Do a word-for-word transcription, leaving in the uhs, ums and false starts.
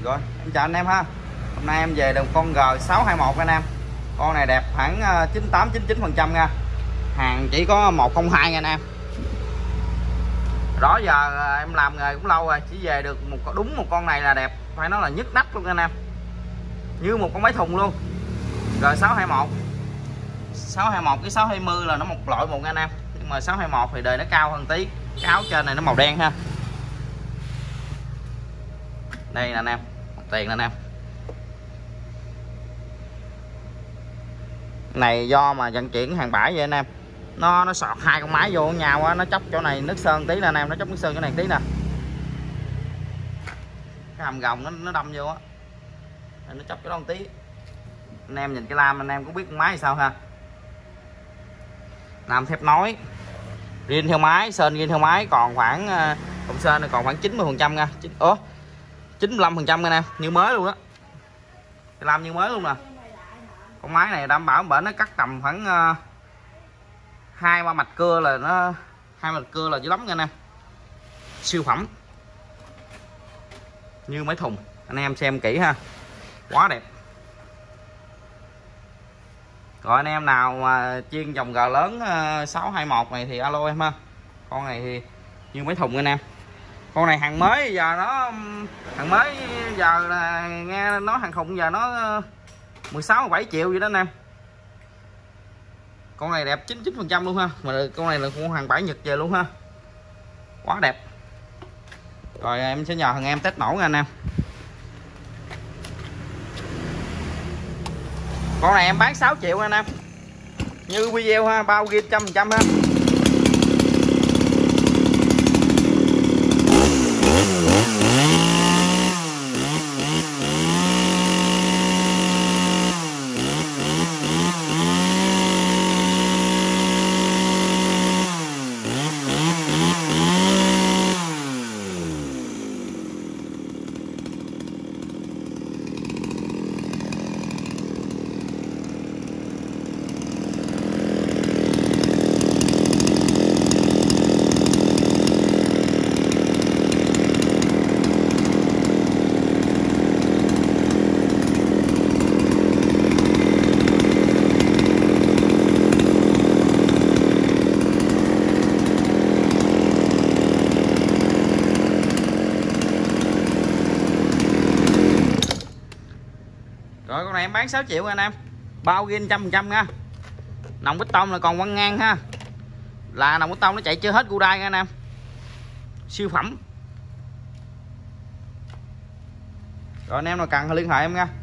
Rồi em chào anh em ha. Hôm nay em về được con G sáu hai mốt anh em. Con này đẹp khoảng chín tám chín chín phần trăm nha. Hàng chỉ có một không hai nha anh em. Đó giờ em làm nghề cũng lâu rồi, chỉ về được một đúng một con này là đẹp, phải nói là nhức nách luôn anh em. Như một con máy thùng luôn. G sáu hai mốt. sáu hai mốt cái sáu hai mươi là nó một loại một nha anh em. Nhưng mà sáu hai mốt thì đời nó cao hơn tí. Cái áo trên này nó màu đen ha. Đây nè anh em, mặt tiền nè anh em. Này do mà vận chuyển hàng bãi vậy anh em, nó nó sọt hai con máy vô với nhau á, nó chóc chỗ này nước sơn tí nè anh em, nó chóc nước sơn chỗ này tí nè, cái hầm gồng nó nó đâm vô á, nó chóc chỗ đó một tí. Anh em nhìn cái lam anh em cũng biết con máy sao ha. Làm thép nối riêng theo máy, sơn riêng theo máy còn khoảng cộng sơn này còn khoảng chín mươi phần trăm nha. Ủa chín mươi lăm phần trăm anh em, như mới luôn đó, cái lam như mới luôn nè. Con máy này đảm bảo bển nó cắt tầm khoảng uh, hai ba mạch cưa là nó hai mạch cưa là dữ lắm nha anh em. Siêu phẩm như máy thùng, anh em xem kỹ ha, quá đẹp. Rồi anh em nào mà chuyên dòng G lớn uh, sáu hai mốt này thì alo em ha. Con này thì như máy thùng anh em. Con này hàng mới giờ nó hàng mới giờ là nghe nói hàng khủng giờ nó mười sáu mười bảy triệu vậy đó anh em. Con này đẹp chín mươi chín phần trăm luôn ha, mà con này là con hàng bãi Nhật về luôn ha, quá đẹp. Rồi em sẽ nhờ thằng em test nổ nha anh em. Con này em bán sáu triệu anh em, như video ha, bao ghi trăm phần trăm ha. Rồi con này em bán sáu triệu anh em, bao ghi trăm phần trăm nha. Nòng bít tông là còn quăng ngang ha, là nòng bít tông nó chạy chưa hết gu đai nha anh em, siêu phẩm. Rồi anh em nào cần thì liên hệ em nha.